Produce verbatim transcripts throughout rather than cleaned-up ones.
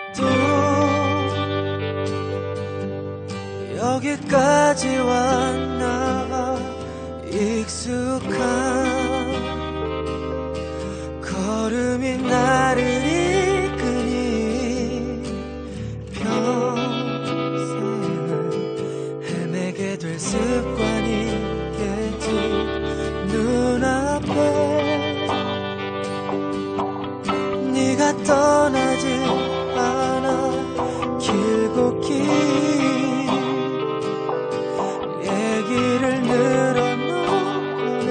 또 여기까지 왔나 익숙한 걸음이 나를 이끄니 평생을 헤매게 될 습관이겠지. 눈앞에 네가 떠나지 않아 길고 긴 얘기를 늘어놓네.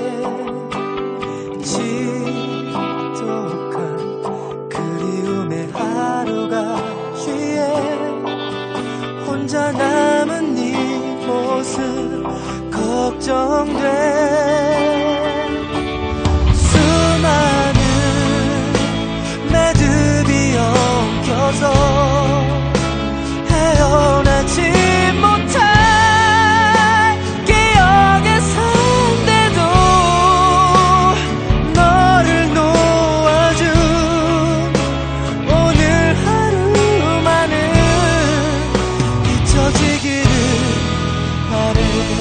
지독한 그리움의 하루가 뒤에 혼자 남은 네 모습 걱정돼. 수많은 매듭이 엉켜서 헤어나지 못할 기억의 산대도 너를 놓아준 오늘 하루만은 잊혀지기를 바래.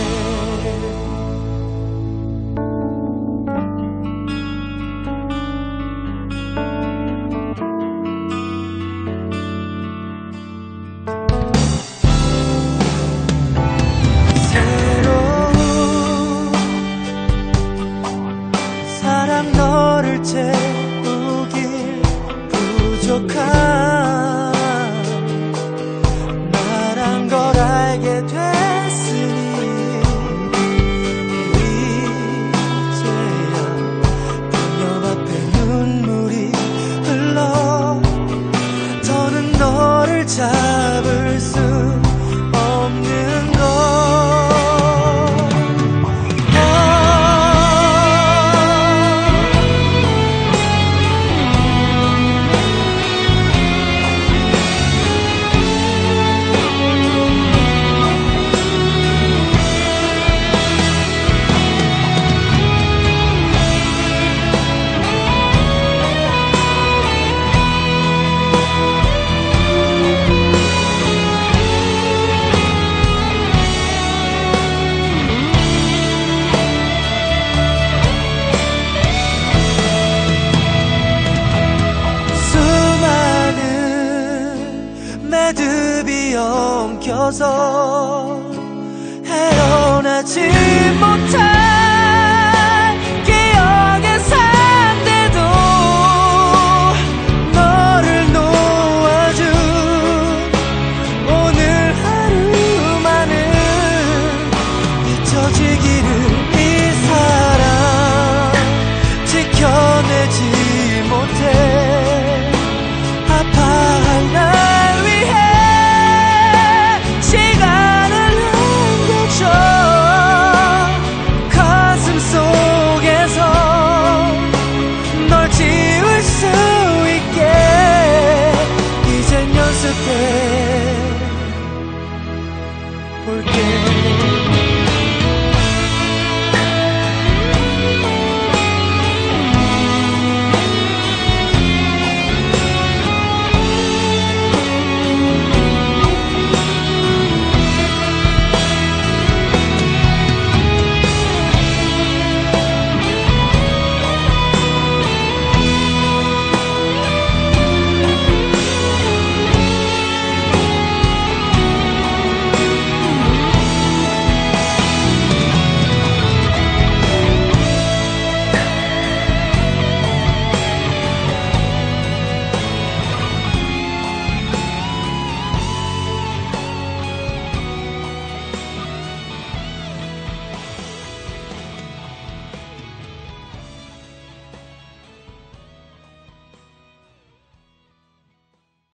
너를 채우길 부족한 나란 걸 알게 됐으니 이제야 분명 앞에 눈물이 흘러 더는 너를 잡을 수 없는 걸. 매듭이 엉켜서 헤어나지 못해